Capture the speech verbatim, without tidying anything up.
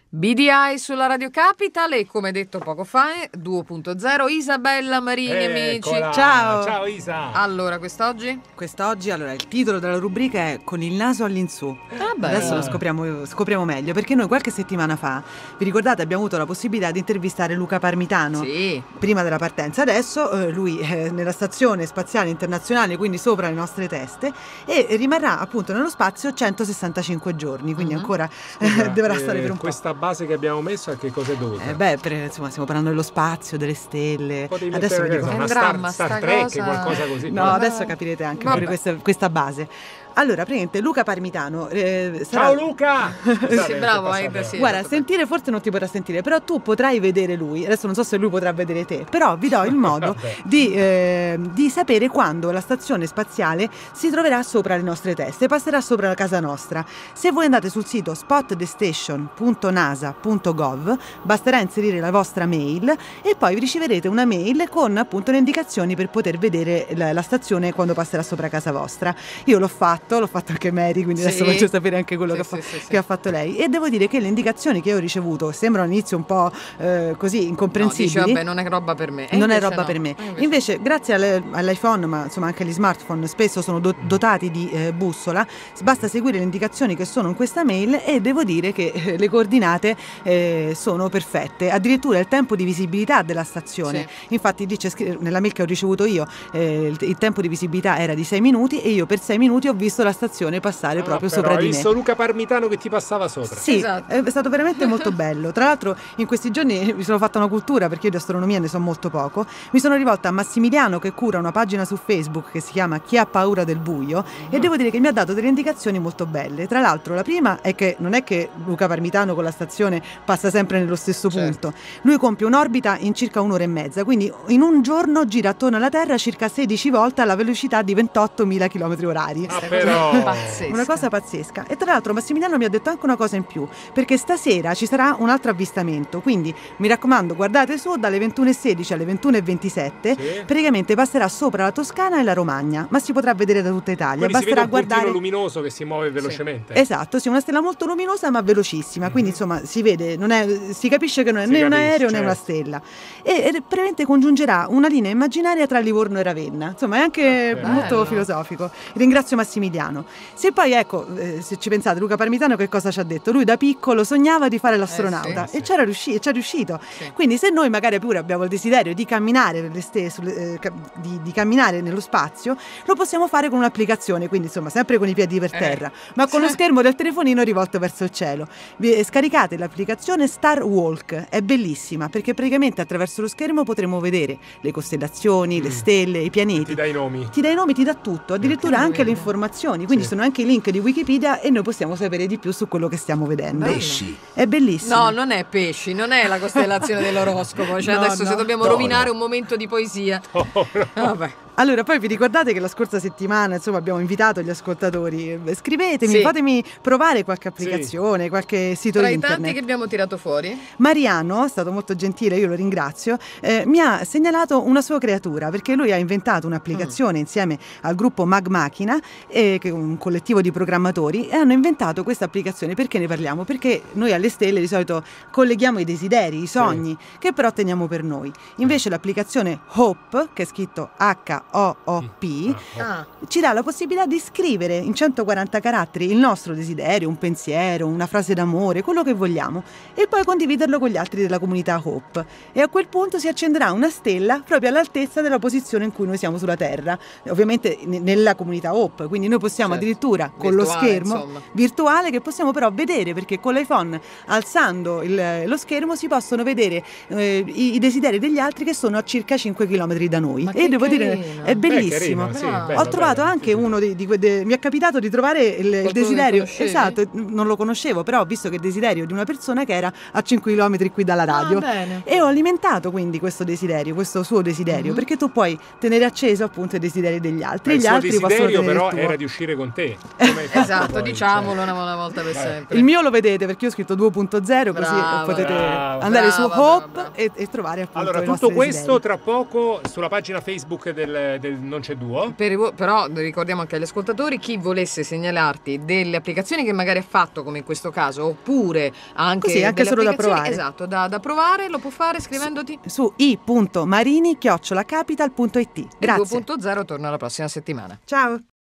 B D I sulla Radio Capital e come detto poco fa due punto zero Isabella Marini, amici. Ciao. Ciao Isa. Allora, quest'oggi? Quest'oggi, allora, il titolo della rubrica è Con il naso all'insù. Ah, beh. Adesso lo scopriamo, scopriamo meglio, perché noi qualche settimana fa, vi ricordate, abbiamo avuto la possibilità di intervistare Luca Parmitano. Sì. Prima della partenza. Adesso eh, lui è nella stazione spaziale internazionale, quindi sopra le nostre teste, e rimarrà appunto nello spazio centosessantacinque giorni, quindi Mhm. ancora Scusa, eh, dovrà eh, stare per un questa base che abbiamo messo a che cosa è dovuta? po'. Eh, beh, per, insomma, stiamo parlando dello spazio, delle stelle. Potevi Adesso mettere vi dico. una È un Star, dramma, Star sta Trek, cosa. qualcosa così. No, Vabbè. adesso capirete anche Vabbè. pure questa, questa base. Allora, praticamente Luca Parmitano eh, sarà... Ciao Luca! Sì, bravo, Aida, sì. Guarda, esatto. sentire forse non ti potrà sentire, però tu potrai vedere lui. Adesso non so se lui potrà vedere te, però vi do il modo Vabbè. di, eh, di sapere quando la stazione spaziale si troverà sopra le nostre teste, passerà sopra la casa nostra. Se voi andate sul sito spot the station punto nasa punto gov, basterà inserire la vostra mail e poi riceverete una mail con appunto le indicazioni per poter vedere la, la stazione quando passerà sopra casa vostra. Io l'ho fatto, l'ho fatto anche Mary, quindi Sì. adesso voglio sapere anche quello Sì, che, sì, fa- sì, sì. che ha fatto lei. E devo dire che le indicazioni che ho ricevuto sembrano all'inizio un po' eh, così No, dici, incomprensibili. vabbè, non è roba per me. E Non è invece roba no. per me. E invece- Invece, grazie alle- all'iPhone, ma insomma anche agli smartphone, spesso sono do- dotati di eh, bussola. Basta seguire le indicazioni che sono in questa mail e devo dire che eh, le coordinate eh, sono perfette. Addirittura il tempo di visibilità della stazione. Infatti, dice scri- nella mail che ho ricevuto io, eh, il, il tempo di visibilità era di sei minuti e io per sei minuti ho visto la stazione passare Ah, proprio però sopra hai di me. visto Luca Parmitano che ti passava sopra. Sì, Esatto. è stato veramente molto bello. Tra l'altro in questi giorni mi sono fatta una cultura, perché io di astronomia ne so molto poco. Mi sono rivolta a Massimiliano, che cura una pagina su Facebook che si chiama Chi ha paura del buio, e devo dire che mi ha dato delle indicazioni molto belle. Tra l'altro la prima è che non è che Luca Parmitano con la stazione passa sempre nello stesso Certo. punto. Lui compie un'orbita in circa un'ora e mezza, quindi in un giorno gira attorno alla Terra circa sedici volte alla velocità di ventottomila chilometri orari. Ah, Questa però. cosa è pazzesca. Una cosa pazzesca. E tra l'altro Massimiliano mi ha detto anche una cosa in più, perché stasera ci sarà un altro avvistamento, quindi mi raccomando, guardate su, dalle ventuno e sedici alle ventuno e ventisette, Sì. praticamente passerà sopra la Toscana e la Romagna, ma si potrà vedere da tutta Italia. Quindi si vede Basterà un puntino guardare. luminoso che si muove velocemente. Esatto, sì, una stella molto luminosa ma velocissima, quindi insomma si vede, non è, si capisce che non è Si né un capisce, aereo né certo. una stella, e, e praticamente congiungerà una linea immaginaria tra Livorno e Ravenna, insomma è anche Bello. molto filosofico. Ringrazio Massimiliano. Se poi ecco, eh, se ci pensate, Luca Parmitano che cosa ci ha detto? Lui da piccolo sognava di fare l'astronauta Eh, sì, e sì. c'era riusci- c'è riuscito. Sì. Quindi se noi magari pure abbiamo il desiderio di camminare per le ste- sulle- eh, ca- di, di camminare nello spazio, lo possiamo fare con un'applicazione, quindi insomma sempre con i piedi per Eh. terra, ma con lo schermo del telefonino rivolto verso il cielo. Vi, eh, scaricate l'applicazione Star Walk, è bellissima perché praticamente attraverso lo schermo potremo vedere le costellazioni, le Mm. stelle, i pianeti. Ti dai i nomi. Ti dà i nomi, ti dà tutto, addirittura Che anche le meraviglia. informazioni, quindi Sì. sono anche i link di Wikipedia e noi possiamo sapere di più su quello che stiamo vedendo. Bello. È bellissimo. No, non è pesci, non è la costellazione dell'oroscopo. Cioè No, adesso no. se dobbiamo No, rovinare no. un momento di poesia. Oh, no. Vabbè. Allora, poi vi ricordate che la scorsa settimana, insomma, abbiamo invitato gli ascoltatori. eh, Scrivetemi, Sì. fatemi provare qualche applicazione, qualche sito Tra i internet. tanti che abbiamo tirato fuori. Mariano, è stato molto gentile, io lo ringrazio, eh, mi ha segnalato una sua creatura, perché lui ha inventato un'applicazione Mm. insieme al gruppo Mag Machina, eh, che è un collettivo di programmatori, e hanno inventato questa applicazione. Perché ne parliamo? Perché noi alle stelle di solito colleghiamo i desideri, i sogni, che però teniamo per noi. Invece l'applicazione Hope, che è scritto H O O P, Ah, ci dà la possibilità di scrivere in centoquaranta caratteri il nostro desiderio, un pensiero, una frase d'amore, quello che vogliamo, e poi condividerlo con gli altri della comunità Hope. E a quel punto si accenderà una stella proprio all'altezza della posizione in cui noi siamo sulla Terra, ovviamente ne- nella comunità Hope, quindi noi possiamo Certo. addirittura con lo Virtuale, schermo insomma. virtuale, che possiamo però vedere, perché con l'iPhone alzando il- lo schermo si possono vedere eh, i, i desideri degli altri che sono a circa cinque chilometri da noi. Ma E che devo dire, carino. è Beh, bellissimo. carino, sì, Bravo. bello, Ho trovato bello, anche sì, sì. uno dei, di que- de- mi è capitato di trovare il, il che desiderio, conoscevi? esatto, non lo conoscevo, però ho visto che il desiderio di una persona che era a cinque chilometri qui dalla radio. Ah, bene. E ho alimentato quindi questo desiderio, questo suo desiderio, Mhm. perché tu puoi tenere acceso appunto i desideri degli altri, Ma e il gli suo altri possono desiderio tenere però il tuo. era di uscire con te. Come hai fatto Esatto, poi? diciamolo Cioè, una, una volta per Vabbè. sempre. Il mio lo vedete perché io ho scritto due punto zero, così Brava, potete brava. andare Brava, su brava, Hope brava. E, e trovare appunto Allora, i tutto nostri questo desideri. tra poco sulla pagina Facebook del, del, del Non c'è duo. Per i vo- però ricordiamo anche agli ascoltatori, chi volesse segnalarti delle applicazioni che magari ha fatto, come in questo caso, oppure anche, Così, anche delle solo da applicazioni- provare. Esatto, da, da provare, lo può fare scrivendoti. Su i punto marini chiocciola capital punto it. E Grazie. due punto zero torna la prossima settimana. Ciao.